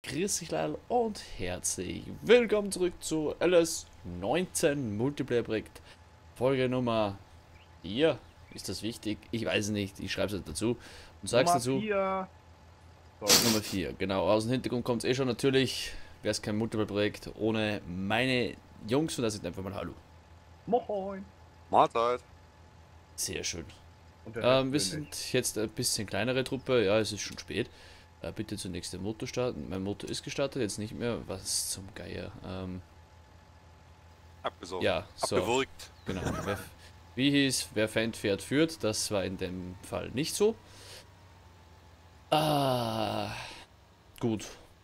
Grüß dich Lal und herzlich willkommen zurück zu LS19 Multiplayer Projekt. Folge Nummer 4. Ist das wichtig? Ich weiß es nicht. Ich schreibe es dazu und sag's Nummer dazu. 4. Sorry. Nummer 4. Genau, aus dem Hintergrund kommt es eh schon natürlich. Wäre es kein Multiplayer Projekt ohne meine Jungs und da sind einfach mal Hallo. Moin. Mahlzeit. Sehr schön. Und der Rest Wir will nicht. sind jetzt ein bisschen kleinere Truppe. Ja, es ist schon spät. Bitte zunächst den Motor starten. Mein Motor ist gestartet, jetzt nicht mehr. Was zum Geier. Abgesogen. Ja, so, Abgewürgt. genau. Wie hieß, wer Fan fährt, führt. Das war in dem Fall nicht so. Ah, gut.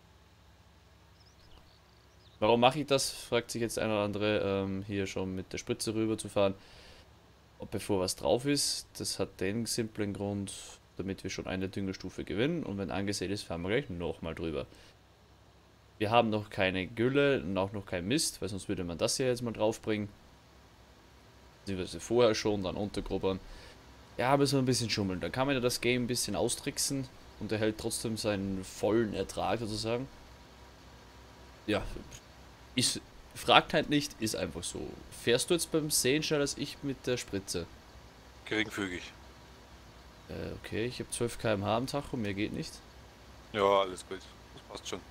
Warum mache ich das? Fragt sich jetzt ein oder andere, hier schon mit der Spritze rüber zu fahren. Ob bevor was drauf ist, das hat den simplen Grund, damit wir schon eine Düngerstufe gewinnen. Und wenn angesehen ist, fahren wir gleich nochmal drüber. Wir haben noch keine Gülle und auch noch kein Mist, weil sonst würde man das hier jetzt mal draufbringen. Beziehungsweise vorher schon, dann untergrubbern. Ja, aber so ein bisschen schummeln. Dann kann man ja das Game ein bisschen austricksen und erhält trotzdem seinen vollen Ertrag sozusagen. Ja, ist, fragt halt nicht, ist einfach so. Fährst du jetzt beim Sehen schneller als ich mit der Spritze? Geringfügig. Okay, ich habe 12 km/h am Tacho, mehr geht nicht. Ja, alles gut. Das passt schon.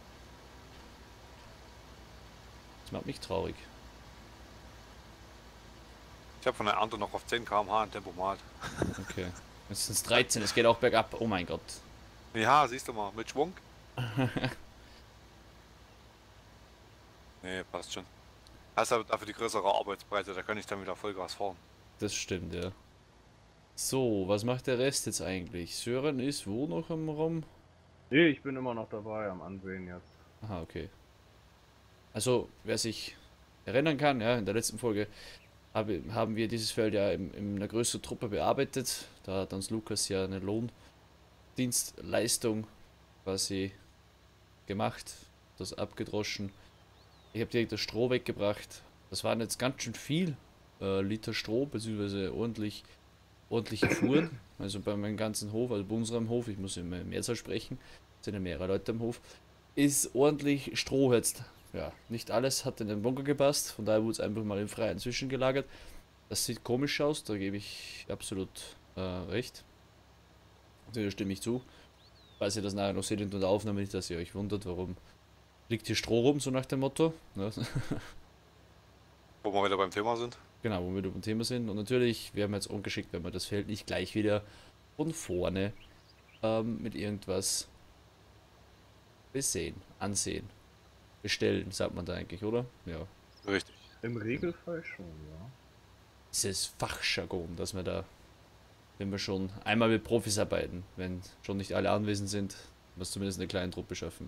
Das macht mich traurig. Ich habe von der Ernte noch auf 10 km/h ein Tempomat. Okay. Jetzt sind es 13, es geht auch bergab. Oh mein Gott. Ja, siehst du mal, mit Schwung. Nee, passt schon. Hast aber dafür die größere Arbeitsbreite, da kann ich dann wieder Vollgas fahren. Das stimmt, ja. So, was macht der Rest jetzt eigentlich? Sören ist wo noch am Rum? Nee, ich bin immer noch dabei am Ansehen jetzt. Aha, okay. Also, wer sich erinnern kann, ja, in der letzten Folge haben wir dieses Feld ja in einer größeren Truppe bearbeitet. Da hat uns Lukas ja eine Lohndienstleistung quasi gemacht, das abgedroschen. Ich habe direkt das Stroh weggebracht. Das waren jetzt ganz schön viel Liter Stroh, beziehungsweise ordentliche Fuhren. Also bei meinem ganzen Hof, also bei unserem Hof, ich muss immer Mehrzahl sprechen, es sind ja mehrere Leute am Hof, ist ordentlich Stroh jetzt. Ja, nicht alles hat in den Bunker gepasst, von daher wurde es einfach mal im Freien zwischengelagert. Das sieht komisch aus, da gebe ich absolut recht. Da stimme ich zu. Falls ihr das nachher noch seht in der Aufnahme, nicht, dass ihr euch wundert, warum liegt hier Stroh rum, so nach dem Motto. Ne? Wo wir wieder beim Thema sind. Genau, wo wir beim Thema sind. Und natürlich wäre mir jetzt ungeschickt, wenn wir das Feld nicht gleich wieder von vorne mit irgendwas besehen, ansehen, bestellen, sagt man da eigentlich, oder? Ja. Richtig. Im Regelfall schon, ja. Dieses Fachjargon, dass wir da, wenn wir schon einmal mit Profis arbeiten, wenn schon nicht alle anwesend sind, was zumindest eine kleine Truppe schaffen.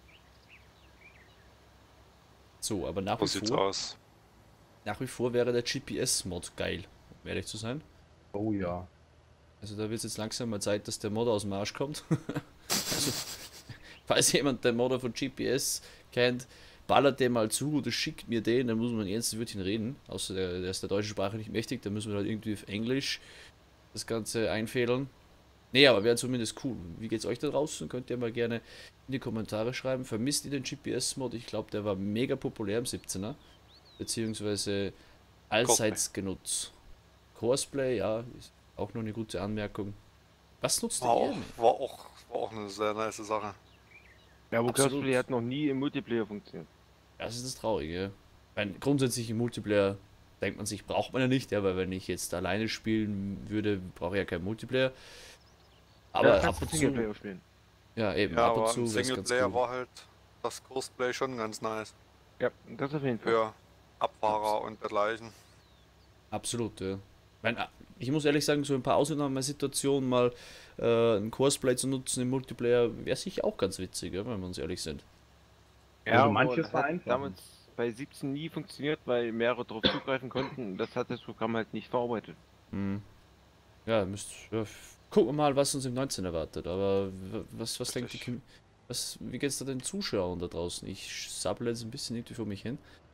So, aber So sieht's aus. nach wie vor wäre der GPS-Mod geil, um ehrlich zu sein. Oh ja. Also da wird es jetzt langsam mal Zeit, dass der Mod aus dem Arsch kommt. Also, falls jemand den Modder von GPS kennt, ballert den mal zu oder schickt mir den, dann muss man ernst mit ihn reden. Außer der ist der deutschen Sprache nicht mächtig, dann müssen wir halt irgendwie auf Englisch das Ganze einfädeln. Nee, aber wäre zumindest cool. Wie geht's euch da draußen? Könnt ihr mal gerne in die Kommentare schreiben. Vermisst ihr den GPS-Mod? Ich glaube, der war mega populär im 17er. Beziehungsweise allseits genutzt. Cosplay, ja, ist auch noch eine gute Anmerkung. Was nutzt War ihr auch, mehr? war auch eine sehr nice Sache. Ja, wo Absolut. Cosplay hat noch nie im Multiplayer funktioniert. Das ist das Traurige. Weil grundsätzlich im Multiplayer denkt man sich, braucht man ja nicht, ja, weil wenn ich jetzt alleine spielen würde, brauche ich ja keinen Multiplayer. Aber Ja, ab kannst du und zu, Singleplayer spielen. ja eben, Ja, ab und aber zu im wäre es ganz Singleplayer cool. war halt das Cosplay schon ganz nice. Ja, das auf jeden Fall. Für Abfahrer und dergleichen. Absolut, ja. Ich muss ehrlich sagen, so ein paar Ausnahmesituationen mal ein Cosplay zu nutzen im Multiplayer wäre sicher auch ganz witzig, ja, wenn wir uns ehrlich sind. Also aber manches das hat vereinfachen. damals bei 17 nie funktioniert, weil mehrere darauf zugreifen konnten. Das hat das Programm halt nicht verarbeitet. Hm. Ja, gucken wir mal, was uns im 19 erwartet. Aber was denkt Richtig. wie geht's da den Zuschauern da draußen? Ich sabbel jetzt ein bisschen irgendwie vor mich hin.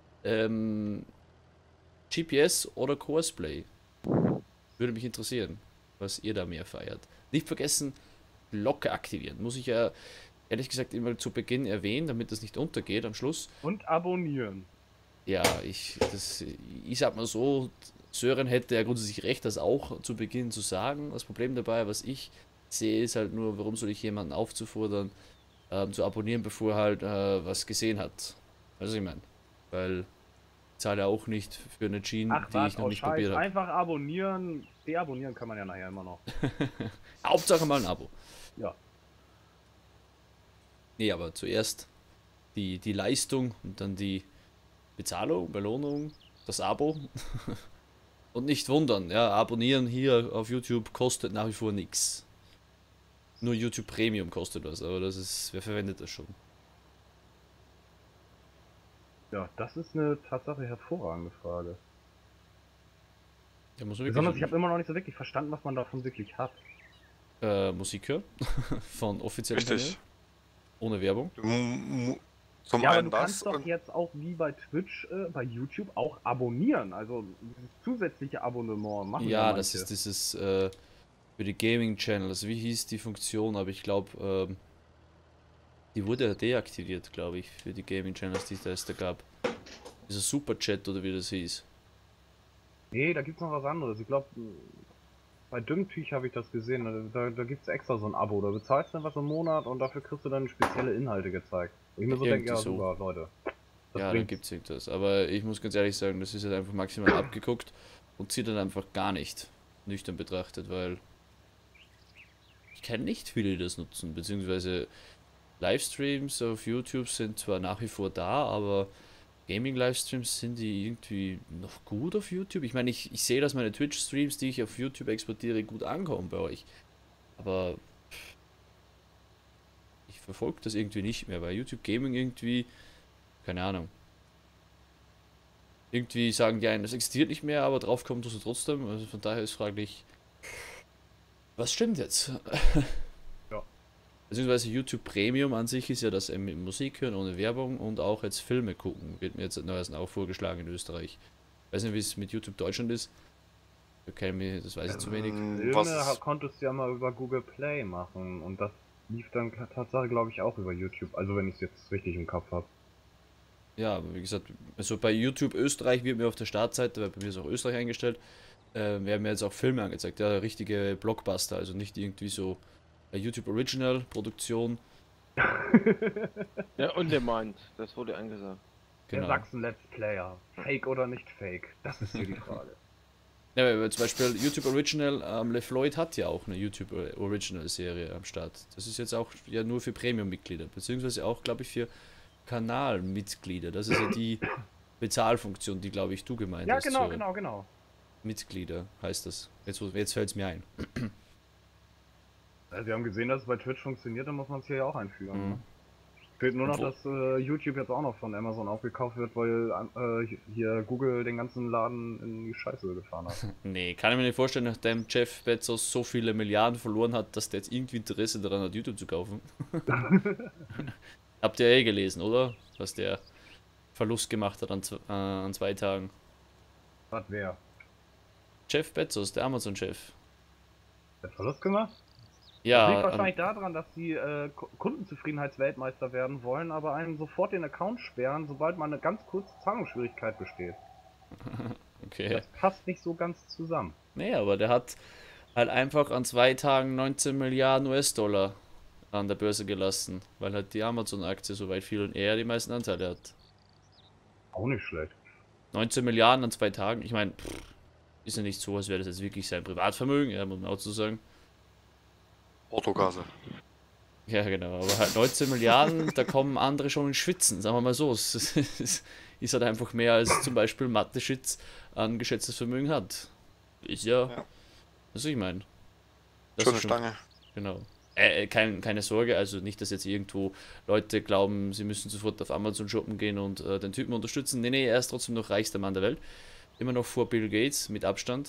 GPS oder Cosplay? Würde mich interessieren, was ihr da mehr feiert. Nicht vergessen, Glocke aktivieren. Muss ich ja ehrlich gesagt immer zu Beginn erwähnen, damit das nicht untergeht am Schluss. Und abonnieren. Ja, ich sag mal so, Sören hätte ja grundsätzlich recht, das auch zu Beginn zu sagen. Das Problem dabei, was ich sehe, ist halt nur, warum soll ich jemanden aufzufordern, zu abonnieren, bevor er halt was gesehen hat. Also ich meine, weil ich zahle ja auch nicht für eine Jeans, Ach die was, ich noch oh nicht Scheiß. probiert habe. Einfach abonnieren. Deabonnieren kann man ja nachher immer noch. Hauptsache mal ein Abo. Ja. Nee, aber zuerst die Leistung und dann die Bezahlung, Belohnung, das Abo. Und nicht wundern, ja, abonnieren hier auf YouTube kostet nach wie vor nichts. Nur YouTube Premium kostet was, aber das ist, wer verwendet das schon? Ja, das ist eine Tatsache hervorragende Frage. Ja, muss man Besonders, ich wirklich habe immer noch nicht so wirklich verstanden, was man davon wirklich hat. Musik hören von offiziellen Richtig. Kanälen, ohne Werbung. Zum Ja, aber einen du das kannst doch und jetzt auch wie bei Twitch, bei YouTube auch abonnieren. Also dieses zusätzliche Abonnement machen Ja, manche. das ist dieses für die Gaming Channels. Wie hieß die Funktion? Aber ich glaube, die wurde deaktiviert, glaube ich, für die Gaming Channels, die es da gab. Dieser Super Chat oder wie das hieß. Nee, da gibt's noch was anderes. Ich glaube, bei Dümmtüch habe ich das gesehen. Da gibt's extra so ein Abo. Da bezahlst du was im Monat und dafür kriegst du dann spezielle Inhalte gezeigt. Und ich mir so denke, Irgendwie ja so. super, Leute. Das Ja, da bringt. gibt's irgendwas. Aber ich muss ganz ehrlich sagen, das ist halt einfach maximal abgeguckt und zieht dann einfach gar nicht nüchtern betrachtet, weil ich kenne nicht viele, die das nutzen, beziehungsweise Livestreams auf YouTube sind zwar nach wie vor da, aber Gaming-Livestreams sind die irgendwie noch gut auf YouTube. Ich meine, ich sehe, dass meine Twitch-Streams, die ich auf YouTube exportiere, gut ankommen bei euch. Aber ich verfolge das irgendwie nicht mehr, weil YouTube Gaming irgendwie, keine Ahnung. Irgendwie sagen die einen, das existiert nicht mehr, aber drauf kommt du trotzdem. Also von daher ist fraglich, was stimmt jetzt? Ja. Beziehungsweise YouTube Premium an sich ist ja das mit Musik hören ohne Werbung und auch jetzt Filme gucken. Wird mir jetzt neuerdings auch vorgeschlagen in Österreich. Weiß nicht, wie es mit YouTube Deutschland ist. Das weiß ich zu wenig. was Konntest du ja mal über Google Play machen und das lief dann Tatsache, glaube ich, auch über YouTube. Also wenn ich es jetzt richtig im Kopf habe. Ja, aber wie gesagt, also bei YouTube Österreich wird mir auf der Startseite, weil bei mir ist auch Österreich eingestellt, werden mir jetzt auch Filme angezeigt. Ja, richtige Blockbuster, also nicht irgendwie so YouTube Original Produktion. Ja, on demand, das wurde angesagt. Der Genau. Sachsen Let's Player. Fake oder nicht fake? Das ist hier die Frage. Ja, weil zum Beispiel YouTube Original, LeFloid hat ja auch eine YouTube Original Serie am Start. Das ist jetzt auch ja nur für Premium-Mitglieder, beziehungsweise auch, glaube ich, für Kanalmitglieder. Das ist ja die Bezahlfunktion, die, glaube ich, du gemeint Ja, hast. genau, so genau. Mitglieder heißt das. Jetzt fällt es mir ein. Also wir haben gesehen, dass es bei Twitch funktioniert, dann muss man es hier ja auch einführen. Mhm. Ne? Fehlt nur noch, Und wo- dass YouTube jetzt auch noch von Amazon aufgekauft wird, weil hier Google den ganzen Laden in die Scheiße gefahren hat. Nee, kann ich mir nicht vorstellen, nachdem Jeff Bezos so viele Milliarden verloren hat, dass der jetzt irgendwie Interesse daran hat, YouTube zu kaufen. Habt ihr gelesen, oder? Was der Verlust gemacht hat an 2 Tagen. Was wer? Jeff Bezos, der Amazon-Chef. Der hat Verlust gemacht? Das liegt Ja, wahrscheinlich daran, dass die Kundenzufriedenheitsweltmeister werden wollen, aber einen sofort den Account sperren, sobald mal eine ganz kurze Zahlungsschwierigkeit besteht. okay. Das passt nicht so ganz zusammen. Nee, aber der hat halt einfach an 2 Tagen 19 Milliarden US-Dollar an der Börse gelassen, weil halt die Amazon-Aktie so weit fiel und er die meisten Anteile hat. Auch nicht schlecht. 19 Milliarden an 2 Tagen, ich meine, ist ja nicht so, als wäre das jetzt wirklich sein Privatvermögen, ja, muss man auch so sagen. Portokasse. Ja, genau, aber halt 19 Milliarden, da kommen andere schon ins Schwitzen, sagen wir mal so. Es ist halt einfach mehr als zum Beispiel Mathe-Schitz an geschätztes Vermögen hat. Ist ja, Ja. was ich meine. Das Schöne ist schon- Stange. Genau. Keine Sorge, also nicht, dass jetzt irgendwo Leute glauben, sie müssen sofort auf Amazon shoppen gehen und den Typen unterstützen. Nee, er ist trotzdem noch reichster Mann der Welt. Immer noch vor Bill Gates mit Abstand.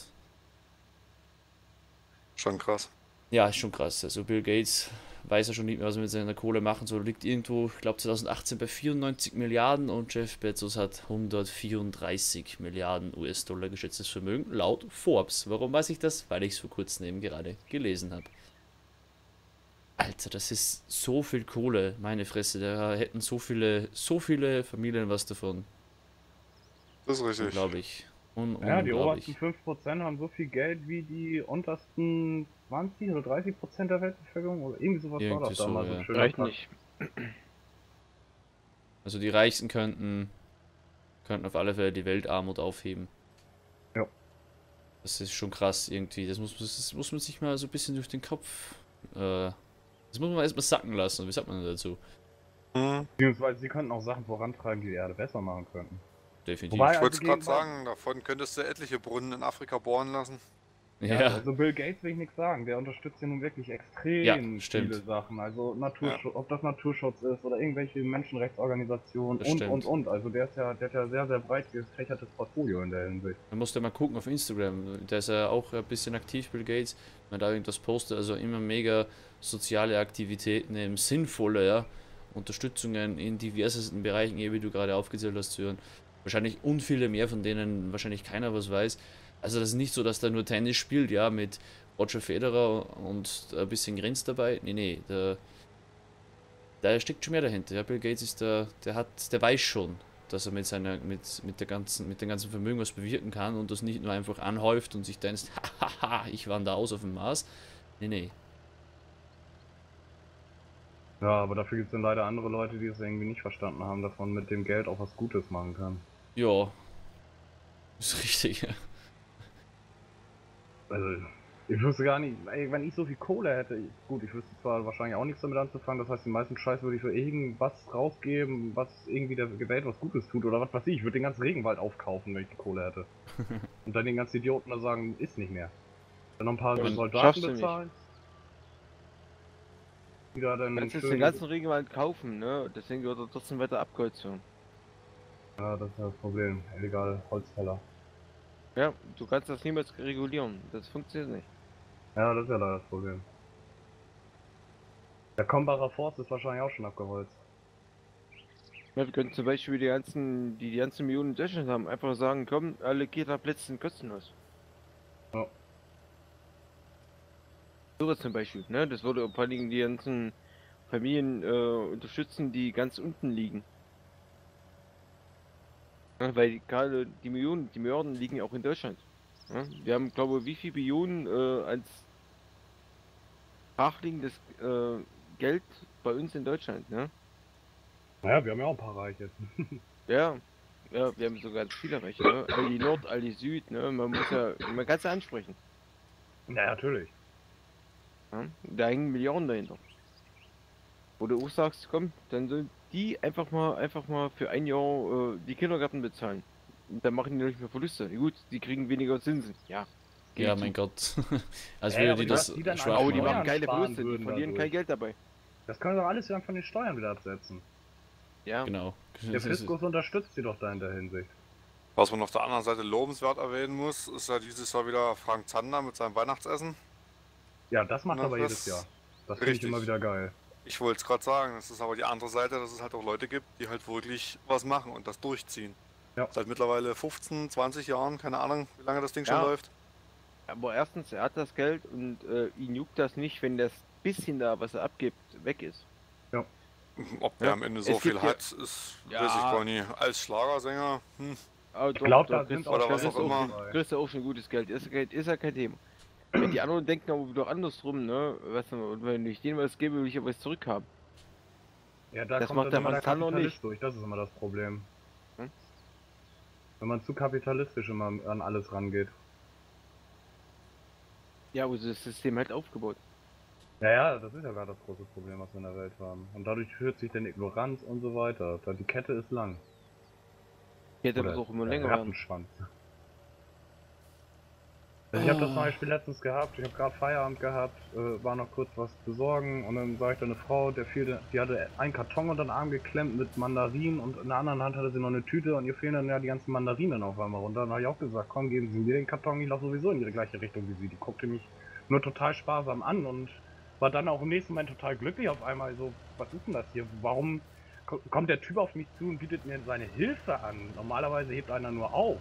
Schon krass. Ja, ist schon krass. Also Bill Gates weiß ja schon nicht mehr, was er mit seiner Kohle machen soll. Liegt irgendwo, ich glaube 2018 bei 94 Milliarden und Jeff Bezos hat 134 Milliarden US-Dollar geschätztes Vermögen, laut Forbes. Warum weiß ich das? Weil ich es vor kurzem eben gerade gelesen habe. Alter, das ist so viel Kohle, meine Fresse. Da hätten so viele Familien was davon. Das ist richtig. Unglaublich. Ja, die obersten Unglaublich. 5% haben so viel Geld wie die untersten 20 oder 30% der Weltbevölkerung oder irgendwie sowas war Irgendwie das so, damals. ja. Ein schöner Reicht Takt. nicht. Also die Reichsten könnten auf alle Fälle die Weltarmut aufheben. Ja. Das ist schon krass irgendwie. Das muss man sich mal so ein bisschen durch den Kopf. Das muss man erstmal sacken lassen. Wie sagt man denn dazu? Hm. Beziehungsweise sie könnten auch Sachen vorantreiben, die die Erde besser machen könnten. Definitiv. Wobei, Ich wollte also gerade gegen- sagen, davon könntest du etliche Brunnen in Afrika bohren lassen. Ja, Ja, also Bill Gates will ich nichts sagen, der unterstützt ja nun wirklich Ja, extrem stimmt. viele Sachen. Also Naturschutz, ob das Naturschutz ist oder irgendwelche Menschenrechtsorganisationen Das stimmt. und. Also der hat ja sehr, sehr breit gefächertes Portfolio in der Hinsicht. Man muss ja mal gucken auf Instagram. Der ist ja auch ein bisschen aktiv, Bill Gates. Wenn da irgendwas postet, also immer mega soziale Aktivitäten, eben sinnvolle, ja. Unterstützungen in diversesten Bereichen, wie du gerade aufgezählt hast, zu hören. Wahrscheinlich viele mehr, von denen wahrscheinlich keiner was weiß. Also das ist nicht so, dass der nur Tennis spielt, ja, mit Roger Federer und ein bisschen Grins dabei. Nee, da steckt schon mehr dahinter. Ja, Bill Gates ist der weiß schon, dass er mit dem ganzen Vermögen was bewirken kann und das nicht nur einfach anhäuft und sich denkt, hahaha, ich wandere aus auf dem Mars. Nee. Ja, aber dafür gibt es dann leider andere Leute, die es irgendwie nicht verstanden haben, dass man mit dem Geld auch was Gutes machen kann. Ja, ist richtig. Ja. Also, ich wüsste gar nicht, ey, wenn ich so viel Kohle hätte, gut, ich wüsste zwar wahrscheinlich auch nichts damit anzufangen, das heißt, den meisten Scheiß würde ich für irgendwas rausgeben, was irgendwie der Welt was Gutes tut oder was weiß ich würde den ganzen Regenwald aufkaufen, wenn ich die Kohle hätte. Und dann den ganzen Idioten da sagen, ist nicht mehr. Dann noch ein paar Ja, Soldaten schaffst du nicht. bezahlen. Die da dann Du kannst jetzt schön- den ganzen Regenwald kaufen, ne? Deswegen wird er trotzdem weiter abgeholzt werden. Ja, das ist ja das Problem. Illegale Holzfäller. Ja, du kannst das niemals regulieren. Das funktioniert nicht. Ja, das ist ja leider das Problem. Der Kombacher Forst ist wahrscheinlich auch schon abgeholzt. Ja, wir können zum Beispiel die ganzen Millionen in Deutschland haben, einfach sagen, komm, alle Kita-Plätze sind kostenlos. Ja. Sowas zum Beispiel, ne? Das würde vor allen Dingen die ganzen Familien unterstützen, die ganz unten liegen. Ja, weil gerade die Milliarden liegen ja auch in Deutschland. Ja? Wir haben, glaube ich, wie viel Billionen als brachliegendes Geld bei uns in Deutschland, ne? Naja, wir haben ja auch ein paar Reiche. Ja, ja, wir haben sogar ganz viele Rechte, ne? Aldi Nord, Aldi Süd, ne? Man kann es ja ansprechen. Ja, natürlich. Ja? Da hängen Milliarden dahinter. Wo du auch sagst, komm, dann sollen die einfach mal für ein Jahr die Kindergärten bezahlen. Und dann machen die nicht mehr Verluste. Gut, die kriegen weniger Zinsen. Ja. Ja, geht mein zu. Gott. Als Ey, würde aber die dass das die dann schwach Aber die Steuern machen keine sparen Verluste, die würden verlieren dadurch. kein Geld dabei. Das können doch alles dann von den Steuern wieder absetzen. Ja. Genau. Der Fiskus unterstützt sie doch da in der Hinsicht. Was man auf der anderen Seite lobenswert erwähnen muss, ist ja dieses Jahr wieder Frank Zander mit seinem Weihnachtsessen. Ja, das macht Na, er aber das- jedes Jahr. Das finde ich richtig. immer wieder geil. Ich wollte es gerade sagen, das ist aber die andere Seite, dass es halt auch Leute gibt, die halt wirklich was machen und das durchziehen. Ja. Seit mittlerweile 15, 20 Jahren, keine Ahnung, wie lange das Ding Ja. schon läuft. Aber erstens, er hat das Geld und ihn juckt das nicht, wenn das bisschen da, was er abgibt, weg ist. Ob der Ja, am Ende es so gibt viel ja- hat, ist, Ja. weiß ich gar nicht. Als Schlagersänger, Aber Ich glaube, da kriegst sind du- auch oder was Stellen auch immer. dabei. kriegst du auch schon gutes Geld. Ist ja kein Thema. Wenn die anderen denken aber wieder andersrum, ne? Weißt du, wenn ich denen was gebe, will ich ja was zurückhaben. Ja, da Das kommt macht dann der immer der Van Zandt noch Kapitalist nicht. durch, das ist immer das Problem. Hm? Wenn man zu kapitalistisch immer an alles rangeht. Ja, aber so ist das System halt aufgebaut. Ja, ja, das ist ja gerade das große Problem, was wir in der Welt haben. Und dadurch führt sich dann Ignoranz und so weiter. Die Kette ist lang. Ich hätte Oder das auch immer der länger werden. Rattenschwanz. Also ich habe das zum Beispiel letztens gehabt, ich habe gerade Feierabend gehabt, war noch kurz was besorgen und dann sah ich da eine Frau, die hatte einen Karton unter den Arm geklemmt mit Mandarinen und in der anderen Hand hatte sie noch eine Tüte und ihr fehlen dann ja die ganzen Mandarinen auf einmal runter. Dann habe ich auch gesagt, komm, geben Sie mir den Karton, ich laufe sowieso in die gleiche Richtung wie Sie. Die guckte mich nur total sparsam an und war dann auch im nächsten Moment total glücklich auf einmal. So, was ist denn das hier? Warum kommt der Typ auf mich zu und bietet mir seine Hilfe an? Normalerweise hebt einer nur auf.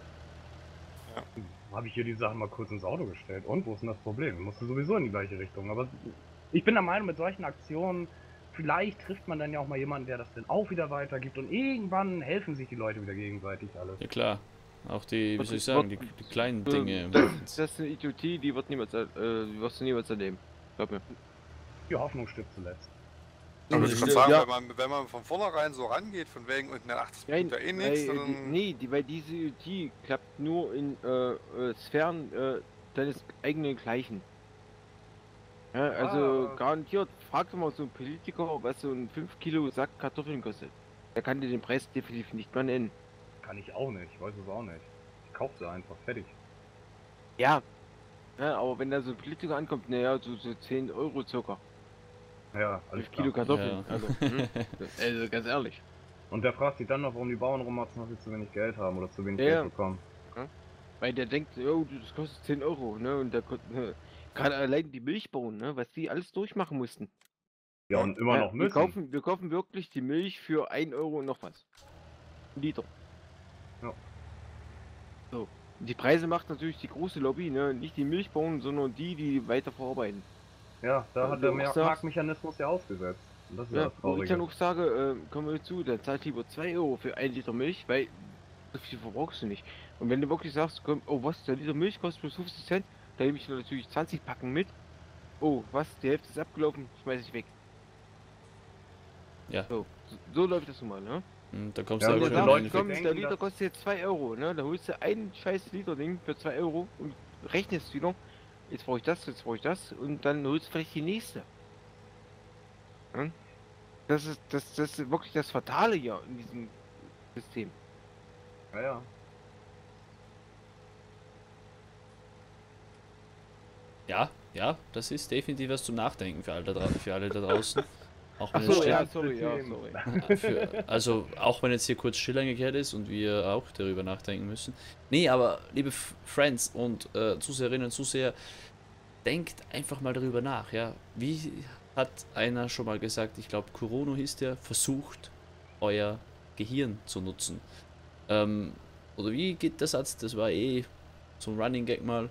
Habe ich hier die Sachen mal kurz ins Auto gestellt. Und wo ist denn das Problem? Musste sowieso in die gleiche Richtung. Aber Ich bin der Meinung, mit solchen Aktionen, vielleicht trifft man dann ja auch mal jemanden, der das dann auch wieder weitergibt und irgendwann helfen sich die Leute wieder gegenseitig alles. Ja klar. Auch die, wie soll ich sagen, die kleinen Dinge. Das ist eine Idiotie, die wird niemals, die wirst du niemals erleben. Glaub mir. Die Hoffnung stirbt zuletzt. Aber ich kann Ja. sagen, wenn man von vornherein so rangeht, von wegen und ach, das Nein, bringt ja eh nichts, dann... weil diese Idiotie klappt nur in Sphären deines eigenen Gleichen. Ja, also garantiert, frag doch mal so einen Politiker, was so ein 5 Kilo Sack Kartoffeln kostet. Der kann dir den Preis definitiv nicht mal nennen. Kann ich auch nicht, ich weiß es auch nicht. Ich kauf sie einfach, fertig. Ja. Ja, aber wenn da so ein Politiker ankommt, naja, so 10 Euro circa. Ja, alles 5 Kilo klar. Kartoffeln. Ja. Also ganz ehrlich. Und der fragt sich dann noch, warum die Bauern rummatzen, dass sie zu wenig Geld haben oder zu wenig Ja. Geld bekommen. Weil der denkt, oh, das kostet 10 Euro, ne? Und der gerade allein die Milchbauern, ne? Was die alles durchmachen mussten. Ja, und immer noch wir müssen. kaufen wirklich die Milch für 1 Euro und noch was. Ein Liter. Ja. So. Die Preise macht natürlich die große Lobby, ne? Nicht die Milchbauern, sondern die weiter verarbeiten. Ja, da Ja, hat du der auch sagst- Marktmechanismus ja ausgesetzt. Und das ist ja, Ja, das wo ich Traurige. dann auch sage, komm mal zu, dann zahlt lieber 2 Euro für 1 Liter Milch, weil so viel verbrauchst du nicht. Und wenn du wirklich sagst, komm, oh was, der Liter Milch kostet plus 50 Cent, dann nehme ich natürlich 20 Packen mit. Oh, was, die Hälfte ist abgelaufen, schmeiß ich weg. Ja. So läuft das nun mal, ne? Und da kommst Ja, du Wenn aber du aber schon die im sagst, Leute Endeffekt. komm, der denken, Liter dass- kostet jetzt 2 Euro, ne? Da holst du ein scheiß Liter Ding für 2 Euro und rechnest wieder. Jetzt brauche ich das und dann holst du vielleicht die nächste. Ja? Das ist wirklich das Fatale hier in diesem System. Ja, ja. Ja, das ist definitiv was zum Nachdenken für alle da draußen. Auch wenn Ach es so, still, ja, sorry. also auch wenn jetzt hier kurz still eingekehrt ist und wir auch darüber nachdenken müssen. Nee, aber liebe Friends und Zuseherinnen und Zuseher, denkt einfach mal darüber nach, ja. Wie hat einer schon mal gesagt, ich glaube Kurono hieß der, versucht euer Gehirn zu nutzen. Oder wie geht der Satz? Das war eh so ein Running Gag mal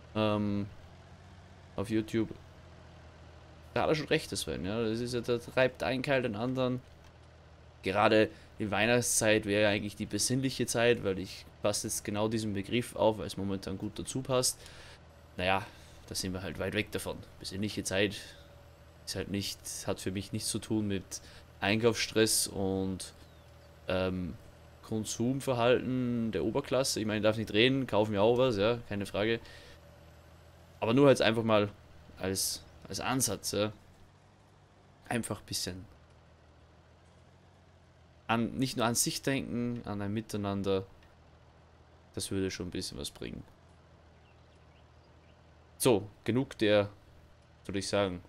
auf YouTube. Da hat er schon recht, das Sven, ja. Das ist ja, da treibt ein Kerl den anderen. Gerade die Weihnachtszeit wäre ja eigentlich die besinnliche Zeit, weil ich passe jetzt genau diesen Begriff auf, weil es momentan gut dazu passt. Naja, da sind wir halt weit weg davon. Besinnliche Zeit ist halt nicht, hat für mich nichts zu tun mit Einkaufsstress und Konsumverhalten der Oberklasse. Ich meine, ich darf nicht reden, kaufen wir auch was, ja, keine Frage. Aber nur jetzt einfach mal als Ansatz, ja. Einfach ein bisschen nicht nur an sich denken, an ein Miteinander. Das würde schon ein bisschen was bringen. So, genug der, soll ich sagen,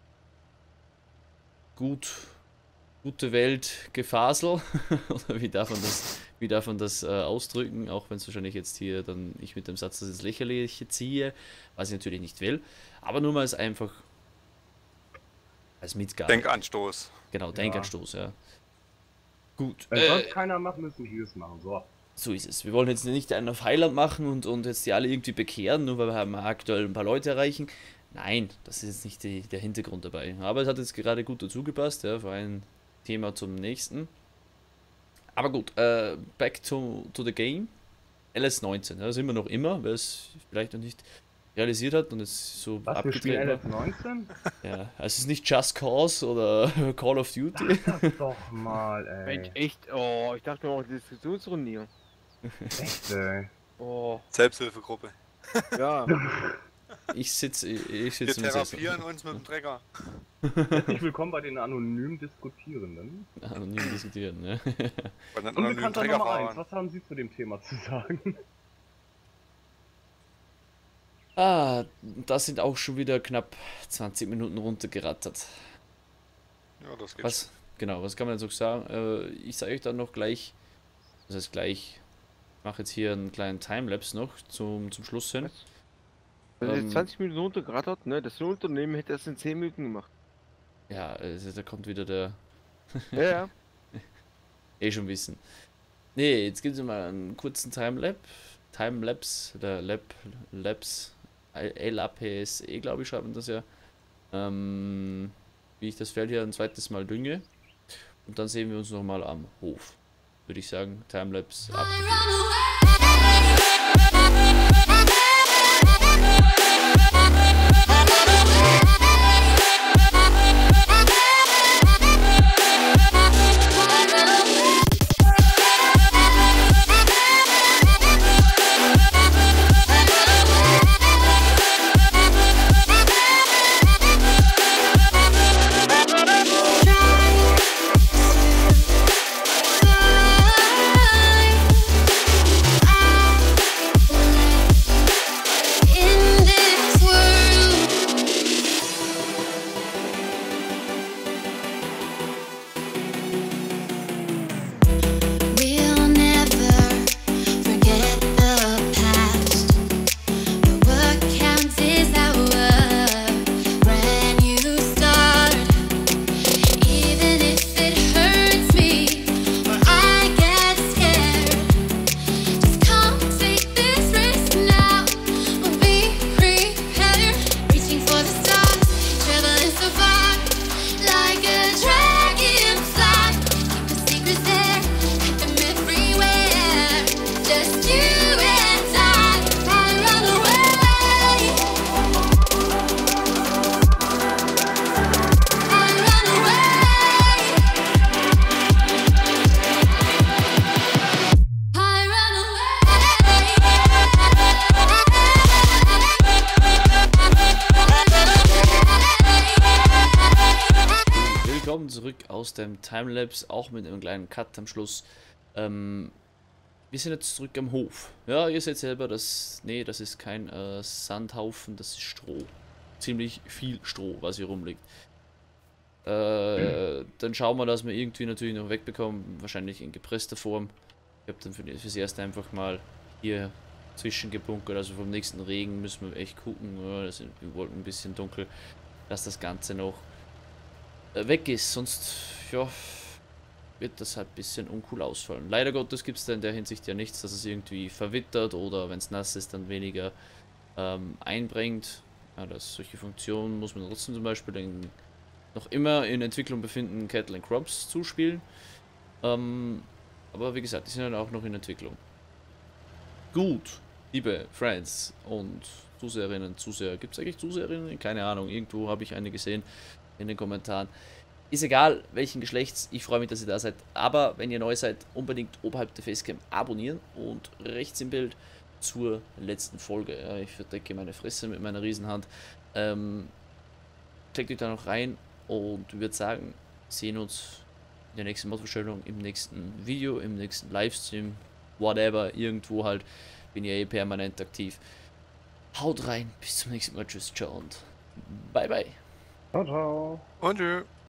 gute Welt Gefasel. Oder wie darf man das ausdrücken, auch wenn es wahrscheinlich jetzt hier dann ich mit dem Satz das ins Lächerliche ziehe, was ich natürlich nicht will. Aber nur mal als einfach als Mitgabe. Denkanstoß. Genau, Denkanstoß, ja. Gut. Wenn sonst keiner macht, müssen wir es machen. So. So ist es. Wir wollen jetzt nicht einen auf Heiland machen und jetzt die alle irgendwie bekehren, nur weil wir aktuell ein paar Leute erreichen. Nein, das ist jetzt nicht der Hintergrund dabei. Aber es hat jetzt gerade gut dazu gepasst, ja, für ein Thema zum nächsten. Aber gut, back to the game. LS19, ja, da sind wir noch immer, wer es vielleicht noch nicht realisiert hat und es so Was, wir spielen abgetreten war. LS19? Ja, also es ist nicht Just Cause oder Call of Duty. Sag das doch mal, ey. Mensch, echt, oh, ich dachte mir auch Diskussionsrunde hier. Echt, ey. Oh, Selbsthilfegruppe. ja. Ich sitze Wir im Sessel. therapieren uns mit dem Trecker. Herzlich willkommen bei den anonym Diskutierenden. Anonym diskutieren, ne? Bei den anonymen Unbekannter Nummer 1, Treckerfahrern. was haben Sie zu dem Thema zu sagen? Da sind auch schon wieder knapp 20 Minuten runtergerattert. Ja, das geht. Was, genau, was kann man jetzt noch sagen? Ich sage euch dann noch gleich, das heißt gleich, ich mache jetzt hier einen kleinen Timelapse noch zum Schluss hin. Wenn jetzt 20 Minuten runtergerattert, ne? Das Unternehmen hätte das in 10 Minuten gemacht. Ja, also da kommt wieder der Ja, ja. schon wissen. Nee, jetzt gibt es mal einen kurzen Timelapse, oder Labs, LAPSE, glaube ich, schreibt man das ja. wie ich das Feld hier ein zweites Mal dünge. Und dann sehen wir uns nochmal am Hof. Würde ich sagen, Timelapse ab. Willkommen zurück aus dem Timelapse, auch mit einem kleinen Cut am Schluss. Wir sind jetzt zurück am Hof. Ja, ihr seht selber, das ist kein Sandhaufen, das ist Stroh. Ziemlich viel Stroh, was hier rumliegt. Dann schauen wir, dass wir irgendwie natürlich noch wegbekommen, wahrscheinlich in gepresster Form. Ich habe dann fürs Erste einfach mal hier zwischengebunkert, also vom nächsten Regen müssen wir echt gucken. Ja, das sind die Wolken ein bisschen dunkel, dass das Ganze noch weg ist, sonst ja, wird das halt ein bisschen uncool ausfallen. Leider Gottes gibt es da in der Hinsicht ja nichts, dass es irgendwie verwittert oder wenn es nass ist, dann weniger einbringt. Ja, solche Funktionen muss man trotzdem zum Beispiel den noch immer in Entwicklung befindenden Cattle and Crops zuspielen. Aber wie gesagt, die sind dann auch noch in Entwicklung. Gut, liebe Friends und Zuseherinnen, Zuseher, gibt es eigentlich Zuseherinnen? Keine Ahnung, irgendwo habe ich eine gesehen in den Kommentaren. Ist egal, welchen Geschlechts, ich freue mich, dass ihr da seid. Aber wenn ihr neu seid, unbedingt oberhalb der Facecam abonnieren und rechts im Bild zur letzten Folge. Ja, ich verdecke meine Fresse mit meiner Riesenhand. Klickt euch da noch rein und ich würde sagen, sehen uns in der nächsten Modvorstellung, im nächsten Video, im nächsten Livestream, whatever, irgendwo halt. Bin ja eh permanent aktiv. Haut rein, bis zum nächsten Mal, tschüss, ciao und bye bye. Ciao, ciao. Und tschüss.